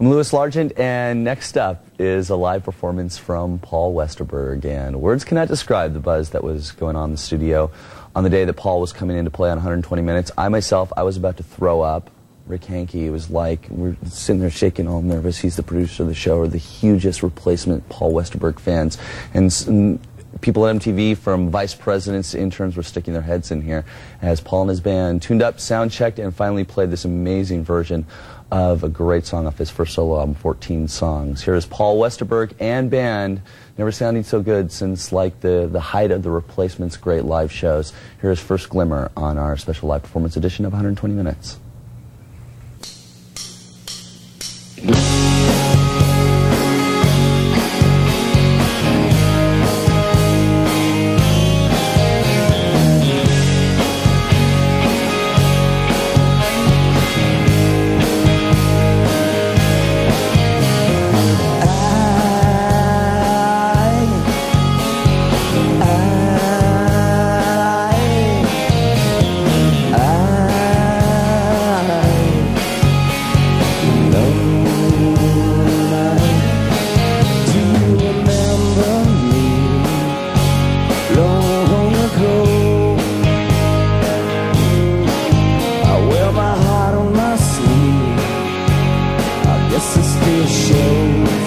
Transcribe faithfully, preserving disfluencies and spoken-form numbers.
I'm Louis Largent, and next up is a live performance from Paul Westerberg. And words cannot describe the buzz that was going on in the studio on the day that Paul was coming in to play on one hundred twenty minutes. I myself, I was about to throw up. Rick Hankey was like, we're sitting there shaking, all nervous. He's the producer of the show, we're the hugest replacement Paul Westerberg fans. And, and people at M T V, from vice presidents to interns, were sticking their heads in here as Paul and his band tuned up, sound checked, and finally played this amazing version of a great song off his first solo album, fourteen songs. Here is Paul Westerberg and band, never sounding so good since like the, the height of the Replacement's great live shows. Here is First Glimmer on our special live performance edition of one hundred twenty minutes. Still shows